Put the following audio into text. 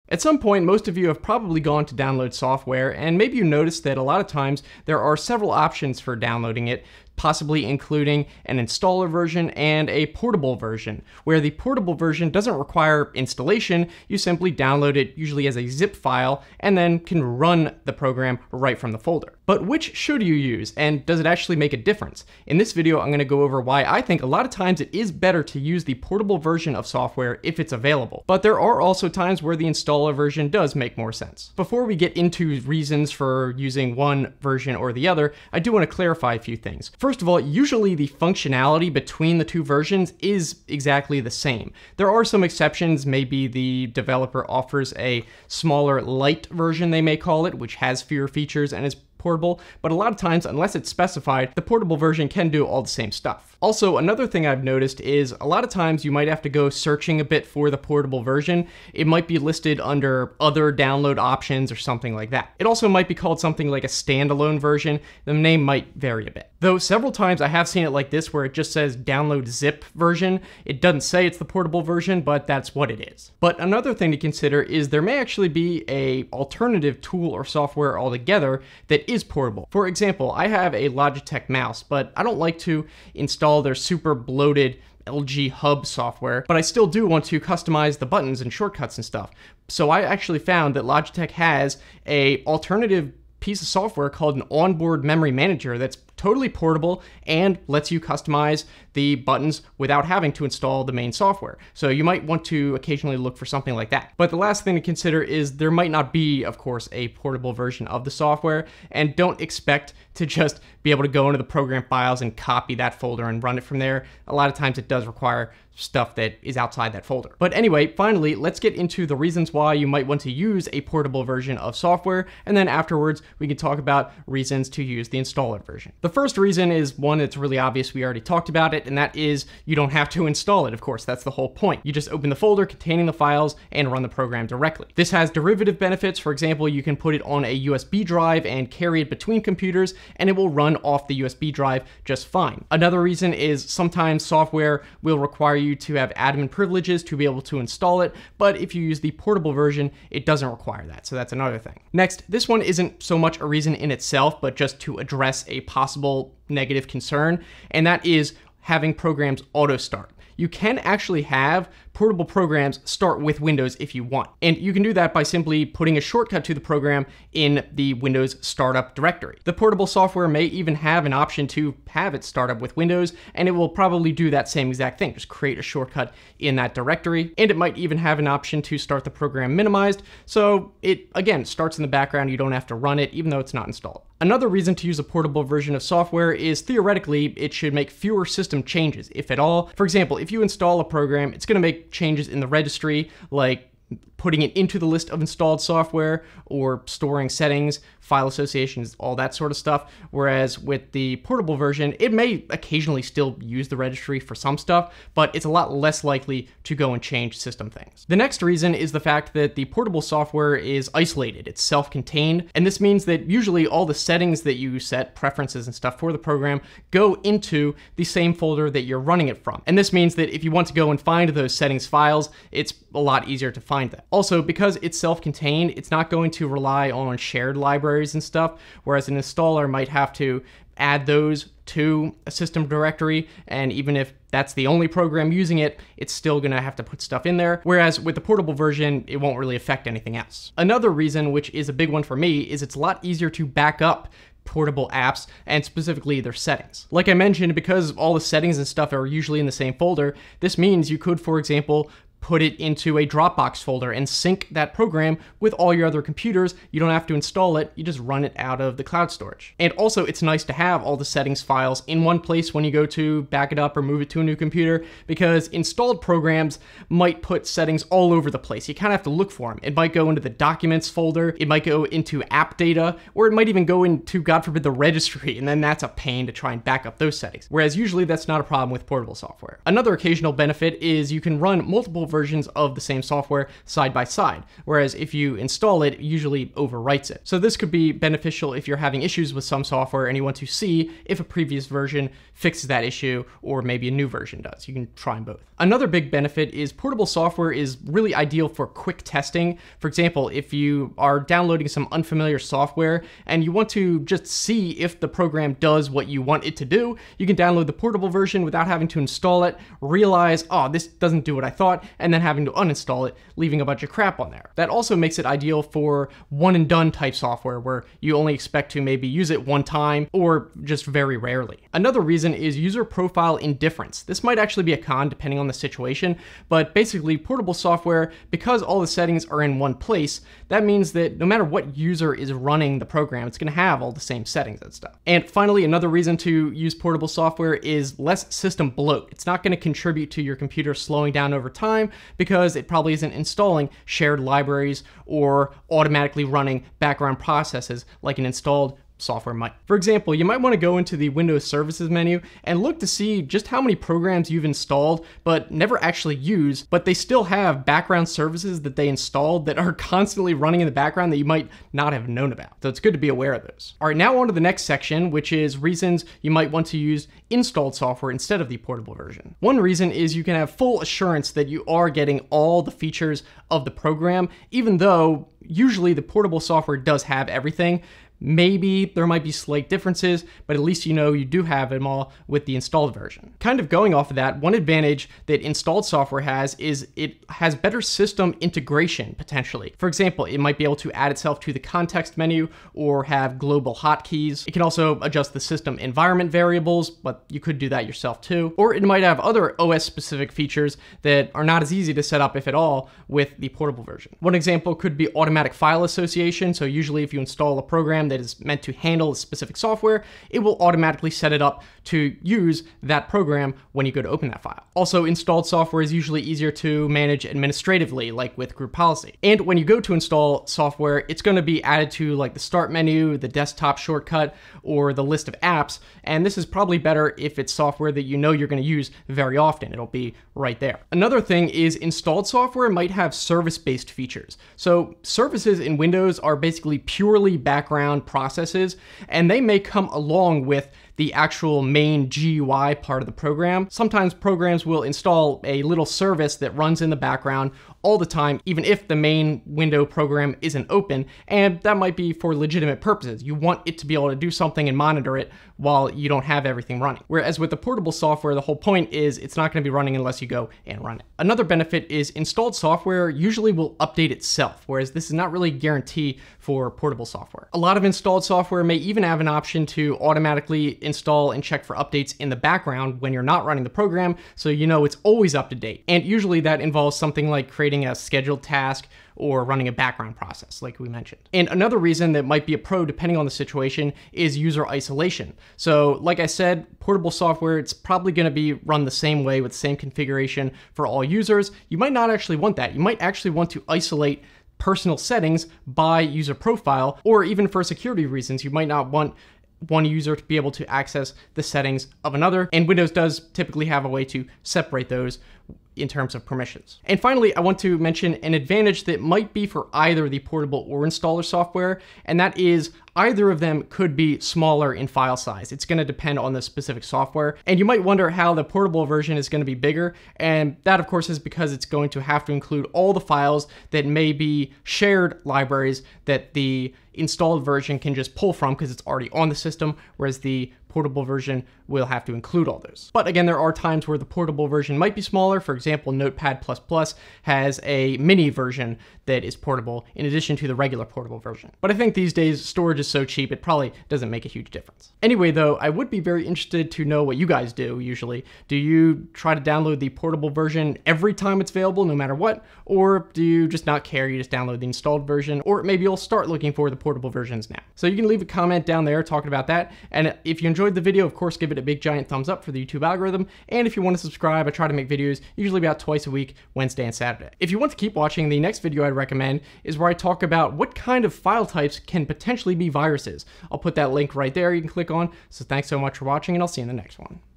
At some point, most of you have probably gone to download software, and maybe you noticed that a lot of times there are several options for downloading it, possibly including an installer version and a portable version, where the portable version doesn't require installation. You simply download it, usually as a zip file, and then can run the program right from the folder. But which should you use, and does it actually make a difference? In this video, I'm going to go over why I think a lot of times it is better to use the portable version of software if it's available. But there are also times where the installer version does make more sense. Before we get into reasons for using one version or the other, I do want to clarify a few things. First of all, usually the functionality between the two versions is exactly the same. There are some exceptions. Maybe the developer offers a smaller light version, they may call it, which has fewer features and is portable, but a lot of times, unless it's specified, the portable version can do all the same stuff. Also, another thing I've noticed is a lot of times you might have to go searching a bit for the portable version. It might be listed under other download options or something like that. It also might be called something like a standalone version. The name might vary a bit. Though several times I have seen it like this where it just says download zip version. It doesn't say it's the portable version, but that's what it is. But another thing to consider is there may actually be an alternative tool or software altogether that is portable. For example, I have a Logitech mouse, but I don't like to install their super bloated LG Hub software, but I still do want to customize the buttons and shortcuts and stuff. So I actually found that Logitech has an alternative piece of software called an onboard memory manager that's totally portable and lets you customize the buttons without having to install the main software. So you might want to occasionally look for something like that. But the last thing to consider is there might not be, of course, a portable version of the software, and don't expect to just be able to go into the program files and copy that folder and run it from there. A lot of times it does require stuff that is outside that folder. But anyway, finally, let's get into the reasons why you might want to use a portable version of software, and then afterwards we can talk about reasons to use the installer version. The first reason is one that's really obvious, we already talked about it, and that is you don't have to install it. Of course, that's the whole point. You just open the folder containing the files and run the program directly. This has derivative benefits. For example, you can put it on a USB drive and carry it between computers, and it will run off the USB drive just fine. Another reason is sometimes software will require you to have admin privileges to be able to install it, but if you use the portable version, it doesn't require that, so that's another thing. Next, this one isn't so much a reason in itself, but just to address a possible negative concern, and that is having programs auto start. You can actually have portable programs start with Windows if you want. And you can do that by simply putting a shortcut to the program in the Windows startup directory. The portable software may even have an option to have it start up with Windows, and it will probably do that same exact thing. Just create a shortcut in that directory. And it might even have an option to start the program minimized. So it, again, starts in the background. You don't have to run it, even though it's not installed. Another reason to use a portable version of software is theoretically it should make fewer system changes, if at all. For example, if you install a program, it's going to make changes in the registry, like putting it into the list of installed software or storing settings, file associations, all that sort of stuff. Whereas with the portable version, it may occasionally still use the registry for some stuff, but it's a lot less likely to go and change system things. The next reason is the fact that the portable software is isolated. It's self-contained, and this means that usually all the settings that you set, preferences and stuff for the program, go into the same folder that you're running it from. And this means that if you want to go and find those settings files, it's a lot easier to find them. Also, because it's self-contained, it's not going to rely on shared libraries and stuff, whereas an installer might have to add those to a system directory, and even if that's the only program using it, it's still gonna have to put stuff in there, whereas with the portable version, it won't really affect anything else. Another reason, which is a big one for me, is it's a lot easier to back up portable apps, and specifically their settings. Like I mentioned, because all the settings and stuff are usually in the same folder, this means you could, for example, put it into a Dropbox folder and sync that program with all your other computers. You don't have to install it, you just run it out of the cloud storage. And also, it's nice to have all the settings files in one place when you go to back it up or move it to a new computer, because installed programs might put settings all over the place. You kind of have to look for them. It might go into the documents folder, it might go into app data, or it might even go into, God forbid, the registry, and then that's a pain to try and back up those settings. Whereas usually that's not a problem with portable software. Another occasional benefit is you can run multiple versions of the same software side by side, whereas if you install it, it usually overwrites it. So this could be beneficial if you're having issues with some software and you want to see if a previous version fixes that issue or maybe a new version does. You can try them both. Another big benefit is portable software is really ideal for quick testing. For example, if you are downloading some unfamiliar software and you want to just see if the program does what you want it to do, you can download the portable version without having to install it, realize, oh, this doesn't do what I thought, and then having to uninstall it, leaving a bunch of crap on there. That also makes it ideal for one and done type software where you only expect to maybe use it one time or just very rarely. Another reason is user profile indifference. This might actually be a con depending on the situation, but basically portable software, because all the settings are in one place, that means that no matter what user is running the program, it's going to have all the same settings and stuff. And finally, another reason to use portable software is less system bloat. It's not going to contribute to your computer slowing down over time because it probably isn't installing shared libraries or automatically running background processes like an installed software might. For example, you might want to go into the Windows Services menu and look to see just how many programs you've installed but never actually use, but they still have background services that they installed that are constantly running in the background that you might not have known about. So it's good to be aware of those. All right, now on to the next section, which is reasons you might want to use installed software instead of the portable version. One reason is you can have full assurance that you are getting all the features of the program, even though usually the portable software does have everything. Maybe there might be slight differences, but at least you know you do have them all with the installed version. Kind of going off of that, one advantage that installed software has is it has better system integration, potentially. For example, it might be able to add itself to the context menu or have global hotkeys. It can also adjust the system environment variables, but you could do that yourself too. Or it might have other OS-specific features that are not as easy to set up, if at all, with the portable version. One example could be automatic file association. So usually if you install a program that is meant to handle a specific software, it will automatically set it up to use that program when you go to open that file. Also, installed software is usually easier to manage administratively, like with group policy. And when you go to install software, it's going to be added to like the start menu, the desktop shortcut, or the list of apps. And this is probably better if it's software that you know you're going to use very often. It'll be right there. Another thing is installed software might have service-based features. So services in Windows are basically purely background processes, and they may come along with the actual main GUI part of the program. Sometimes programs will install a little service that runs in the background all the time, even if the main window program isn't open, and that might be for legitimate purposes. You want it to be able to do something and monitor it while you don't have everything running. Whereas with the portable software, the whole point is it's not going to be running unless you go and run it. Another benefit is installed software usually will update itself, whereas this is not really a guarantee for portable software. A lot of installed software may even have an option to automatically install and check for updates in the background when you're not running the program, so you know it's always up to date. And usually that involves something like creating a scheduled task or running a background process, like we mentioned. And another reason that might be a pro, depending on the situation, is user isolation. So like I said, portable software, it's probably gonna be run the same way with the same configuration for all users. You might not actually want that. You might actually want to isolate personal settings by user profile, or even for security reasons, you might not want one user to be able to access the settings of another, and Windows does typically have a way to separate those in terms of permissions. And finally, I want to mention an advantage that might be for either the portable or installer software, and that is either of them could be smaller in file size. It's going to depend on the specific software. And you might wonder how the portable version is going to be bigger. And that, of course, is because it's going to have to include all the files that may be shared libraries that the installed version can just pull from because it's already on the system, whereas the portable version will have to include all those. But again, there are times where the portable version might be smaller. For example, Notepad++ has a mini version that is portable in addition to the regular portable version. But I think these days storage is so cheap, it probably doesn't make a huge difference. Anyway, though, I would be very interested to know what you guys do usually. Do you try to download the portable version every time it's available, no matter what? Or do you just not care, you just download the installed version? Or maybe you'll start looking for the portable versions now. So you can leave a comment down there talking about that. And if you enjoyed the video, of course, give it a big giant thumbs up for the YouTube algorithm. And if you want to subscribe, I try to make videos usually about twice a week, Wednesday and Saturday. If you want to keep watching, the next video I'd recommend is where I talk about what kind of file types can potentially be viruses. I'll put that link right there you can click on. So thanks so much for watching, and I'll see you in the next one.